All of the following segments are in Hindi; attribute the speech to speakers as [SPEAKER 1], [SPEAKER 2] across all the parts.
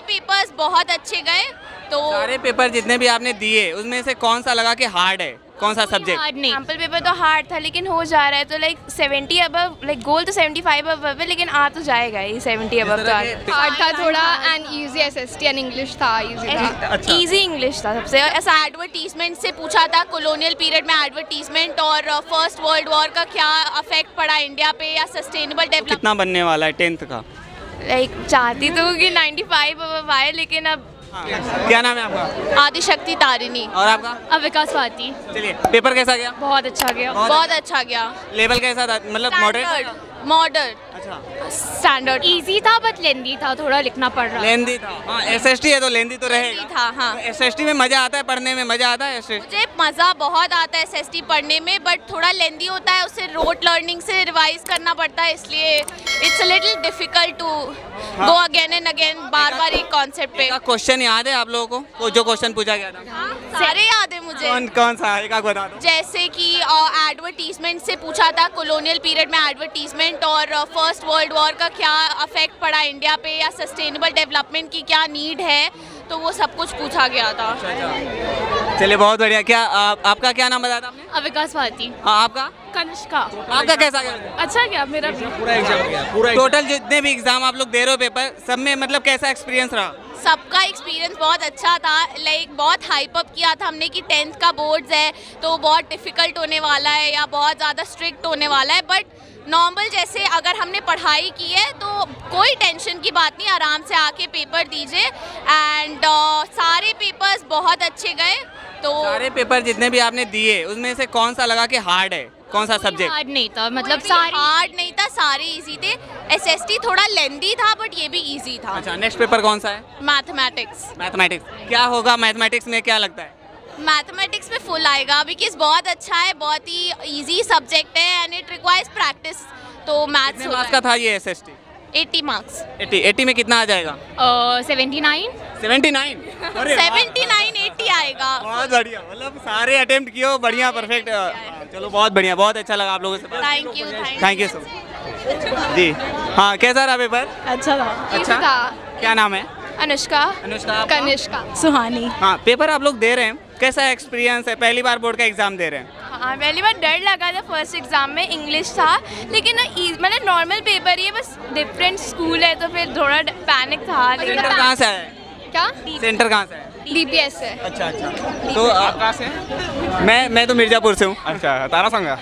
[SPEAKER 1] पेपर्स बहुत अच्छे गए। तो
[SPEAKER 2] सारे पेपर जितने भी आपने दिए उसमें से कौन सा लगा कि हार्ड है, कौन सा सब्जेक्ट?
[SPEAKER 1] हार्ड नहीं, सैम्पल पेपर तो हार्ड था लेकिन हो जा रहा है, तो लाइक 70 अबव, लाइक गोल तो 75 अबव है, लेकिन आ तो जाएगा ही 70 अबव। तो
[SPEAKER 3] हार्ड था थोड़ा and easy SST and English था, इजी था।
[SPEAKER 1] इजी इंग्लिश था सबसे। ऐसा एडवर्टीजमेंट से पूछा था, कॉलोनियल पीरियड में एडवर्टीजमेंट और फर्स्ट वर्ल्ड वॉर का क्या अफेक्ट पड़ा इंडिया पे या सस्टेनेबल डेवलपमेंट।
[SPEAKER 2] कितना बनने वाला है 10th का?
[SPEAKER 1] लाइक चाहती तो कि 95 अबव आए, लेकिन अब
[SPEAKER 2] क्या नाम है आपका?
[SPEAKER 1] आदिशक्ति तारिणी।
[SPEAKER 2] और आपका?
[SPEAKER 3] अविका स्वाति।
[SPEAKER 2] चलिए, पेपर कैसा गया?
[SPEAKER 3] बहुत अच्छा गया।
[SPEAKER 1] बहुत अच्छा गया।
[SPEAKER 2] लेवल कैसा था, मतलब मॉडरेट?
[SPEAKER 1] मॉडर्न,
[SPEAKER 2] अच्छा,
[SPEAKER 1] स्टैंडर्ड।
[SPEAKER 3] इजी था बट लेंदी था, थोड़ा लिखना पड़ रहा।
[SPEAKER 2] लेंदी था। हाँ, एसएसटी है तो लेंदी तो रहेगा।
[SPEAKER 1] था हाँ।
[SPEAKER 2] एसएसटी में मजा आता है पढ़ने में, मजा आता है एसएसटी?
[SPEAKER 1] मुझे मज़ा बहुत आता है एसएसटी पढ़ने में, बट थोड़ा लेंदी होता है, उससे रोट लर्निंग से रिवाइज करना पड़ता है, इसलिए it's a little difficult to go again and again, बार बार एक कॉन्सेप्ट पे।
[SPEAKER 2] क्वेश्चन याद है आप लोगों को जो क्वेश्चन पूछा गया था?
[SPEAKER 1] सारे याद है मुझे।
[SPEAKER 2] कौन सा एक आध बता दो।
[SPEAKER 1] जैसे कि एडवर्टीजमेंट से पूछा था, कॉलोनियल पीरियड में एडवर्टीजमेंट और फर्स्ट वर्ल्ड वॉर का क्या अफेक्ट पड़ा इंडिया पे या सस्टेनेबल डेवलपमेंट की क्या नीड है, तो वो सब कुछ पूछा गया था।
[SPEAKER 2] चलिए, बहुत बढ़िया। क्या आपका क्या नाम बताया था आपने?
[SPEAKER 3] अविका स्वाति।
[SPEAKER 2] आपका?
[SPEAKER 3] कनिष्का।
[SPEAKER 2] आपका कैसा गया?
[SPEAKER 3] अच्छा गया मेरा भी।
[SPEAKER 2] पूरा एग्जाम गया, पूरा टोटल जितने भी एग्जाम आप लोग दे रहे हो पेपर, सब में मतलब कैसा एक्सपीरियंस रहा?
[SPEAKER 1] सबका एक्सपीरियंस बहुत अच्छा था। लाइक बहुत हाइप अप किया था हमने कि 10th का बोर्ड्स है तो बहुत डिफ़िकल्ट होने वाला है या बहुत ज़्यादा स्ट्रिक्ट होने वाला है, बट नॉर्मल जैसे अगर हमने पढ़ाई की है तो कोई टेंशन की बात नहीं, आराम से आके पेपर दीजिए। एंड सारे पेपर्स बहुत अच्छे गए। तो
[SPEAKER 2] सारे पेपर जितने भी आपने दिए उसमें से कौन सा लगा कि हार्ड है, कौन सा सब्जेक्ट?
[SPEAKER 3] हार्ड नहीं था, मतलब
[SPEAKER 1] सारे हार्ड नहीं था, सारे इजी थे। एसएसटी थोड़ा लेंदी था बट ये भी इजी था।
[SPEAKER 2] अच्छा, नेक्स्ट पेपर कौन सा है?
[SPEAKER 1] मैथमेटिक्स।
[SPEAKER 2] मैथमेटिक्स क्या होगा मैथमेटिक्स में, क्या लगता है?
[SPEAKER 1] मैथमेटिक्स में फुल आएगा, बिकॉज बहुत अच्छा है, बहुत ही इजी सब्जेक्ट है एंड इट रिक्वायर्स प्रैक्टिस। तो मैथ्स
[SPEAKER 2] मार्क्स का था ये एसएसटी?
[SPEAKER 1] 80 मार्क्स।
[SPEAKER 2] 80 में कितना आ जाएगा?
[SPEAKER 3] 79।
[SPEAKER 2] 79? अरे
[SPEAKER 1] 79 80 आएगा।
[SPEAKER 2] बहुत बढ़िया, मतलब सारे अटेम्प्ट किए हो, बढ़िया, परफेक्ट। चलो, बहुत बढ़िया, बहुत अच्छा लगा आप लोगों से।
[SPEAKER 1] थैंक यू
[SPEAKER 2] सो मच जी। हाँ, कैसा रहा पेपर?
[SPEAKER 3] अच्छा था।
[SPEAKER 2] अच्छा था। क्या नाम है?
[SPEAKER 1] अनुष्का।
[SPEAKER 3] कनिष्का।
[SPEAKER 1] सुहानी।
[SPEAKER 2] हाँ, पेपर आप लोग दे रहे हैं, कैसा एक्सपीरियंस है? पहली बार बोर्ड का एग्जाम दे रहे हैं?
[SPEAKER 1] हाँ, पहली बार डर लगा था फर्स्ट एग्जाम में, इंग्लिश था, लेकिन ना मतलब नॉर्मल पेपर ही है, बस डिफरेंट स्कूल है तो फिर थोड़ा पैनिक था। लेकिन
[SPEAKER 2] सेंटर कहाँ से है?
[SPEAKER 3] क्या?
[SPEAKER 2] सेंटर कहाँ से है?
[SPEAKER 3] DPS से।
[SPEAKER 2] अच्छा अच्छा। तो आप कहाँ से? मैं तो मिर्जापुर से हूँ। अच्छा, तारा संगा।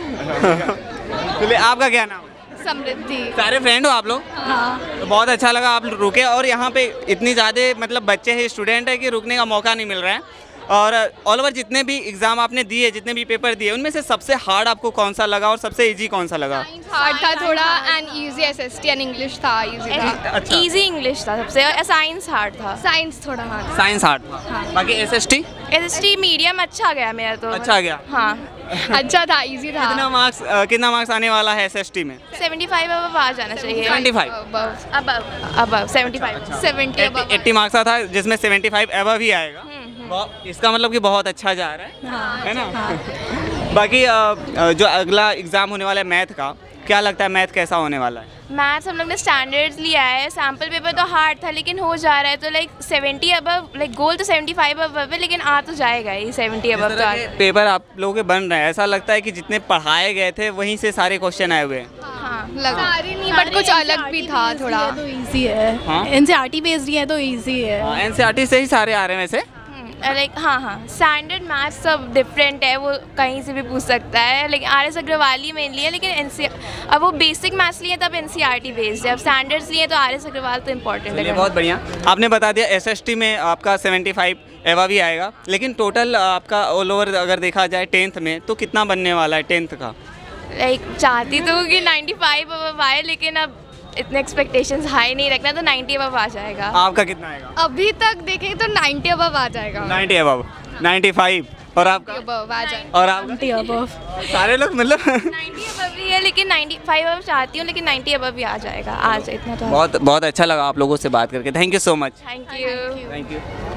[SPEAKER 2] चलिए, आपका क्या नाम है?
[SPEAKER 3] समृद्धि।
[SPEAKER 2] सारे फ्रेंड हो आप लोग?
[SPEAKER 3] हाँ।
[SPEAKER 2] तो बहुत अच्छा लगा आप रुके, और यहाँ पे इतनी ज़्यादा मतलब बच्चे हैं, स्टूडेंट है कि रुकने का मौका नहीं मिल रहा है। और ऑल ओवर जितने भी एग्जाम आपने दिए, जितने भी पेपर दिए, उनमें से सबसे हार्ड आपको कौन सा लगा और सबसे इजी कौन सा लगा?
[SPEAKER 3] हार्ड था थोड़ा and easy SST and English था, इजी था।
[SPEAKER 2] अच्छा।
[SPEAKER 1] इजी इंग्लिश था सबसे, और साइंस हार्ड था।
[SPEAKER 3] साइंस थोड़ा हार्ड।
[SPEAKER 2] साइंस हार्ड था।
[SPEAKER 3] हाँ।
[SPEAKER 2] बाकी एसएसटी?
[SPEAKER 1] एसएसटी मीडियम अच्छा गया मेरा तो।
[SPEAKER 2] अच्छा गया?
[SPEAKER 1] हाँ।
[SPEAKER 3] अच्छा था, इजी था।
[SPEAKER 2] कितना मार्क्स आने वाला है एसएसटी में?
[SPEAKER 1] 75 अबव आ जाना चाहिए।
[SPEAKER 2] 75
[SPEAKER 1] अबव 75
[SPEAKER 3] 70 above।
[SPEAKER 2] 80 मार्क्स था जिसमें 75 अबव ही आएगा। इसका मतलब कि बहुत अच्छा जा रहा है।
[SPEAKER 3] हाँ।
[SPEAKER 2] है ना? बाकी जो अगला एग्जाम होने वाला है मैथ का, क्या लगता है मैथ कैसा होने वाला है?
[SPEAKER 1] मैथ्स हम लोग ने स्टैंडर्ड्स लिया है, सैम्पल पेपर तो हार्ड था लेकिन हो जा रहा है, तो लाइक 70 अबव, लाइक गोल तो 75 अबव है, लेकिन आ तो जाएगा ही 70 अबव। तो
[SPEAKER 2] पेपर आप लोगों के बन रहे हैं, ऐसा लगता है कि जितने पढ़ाए गए थे वहीं से सारे क्वेश्चन आए हुए हैं।
[SPEAKER 3] हाँ, लगा सारी नहीं, बट कुछ अलग भी था थोड़ा।
[SPEAKER 4] तो इजी है।
[SPEAKER 2] हाँ?
[SPEAKER 4] एनसीईआरटी बेस्ड ही है तो इजी है।
[SPEAKER 2] एनसीईआरटी से ही सारे आ रहे हैं वैसे।
[SPEAKER 1] लाइक हाँ, स्टैंडर्ड मैथ्स सब डिफरेंट है, वो कहीं से भी पूछ सकता है, लेकिन RS अग्रवाल ही मेनली है, लेकिन अब वो बेसिक मैथ्स लिए तब NCERT बेस्ड है, अब स्टैंडर्ड्स लिए तो RS अग्रवाल तो इम्पोर्टेंट है।
[SPEAKER 2] बहुत बढ़िया, आपने बता दिया एसएसटी में आपका 75 एवा भी आएगा, लेकिन टोटल आपका ऑल ओवर अगर देखा जाए 10th में तो कितना बनने वाला है 10th का?
[SPEAKER 1] लाइक चाहती तो कि 95 अबव आए, लेकिन अब इतने एक्सपेक्टेशंस हाई नहीं रखना, तो 90 अबव आ जाएगा।
[SPEAKER 2] आपका कितना आएगा?
[SPEAKER 3] अभी तक देखें तो 90 अबव आ जाएगा।
[SPEAKER 2] 90 अबव, 95 और आपका?
[SPEAKER 3] अबव आ जाएगा।
[SPEAKER 2] और आपका? सारे लोग मतलब
[SPEAKER 1] 90 अबव ही है, लेकिन 95 अबव चाहती हूँ, लेकिन 90 अबव भी आ जाएगा। आज इतना तो
[SPEAKER 2] बहुत अच्छा लगा आप लोगों से बात करके। Thank you so much.
[SPEAKER 1] Thank you.
[SPEAKER 2] Thank you.